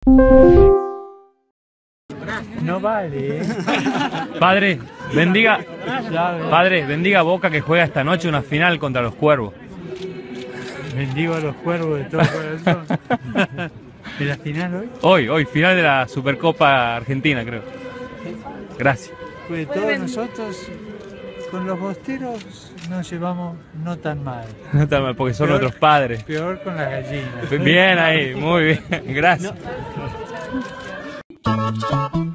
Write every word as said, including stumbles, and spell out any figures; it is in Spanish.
No vale, ¿eh? Padre, bendiga, padre, bendiga Boca que juega esta noche una final contra los Cuervos. Bendigo a los cuervos de todo corazón. ¿De la final hoy? Hoy, hoy, final de la Supercopa Argentina, creo. Gracias. Pues todos nosotros con los bosteros nos llevamos no tan mal. No tan mal, porque son Peor- nuestros padres. Peor con las gallinas. Bien ahí, muy bien, gracias. No.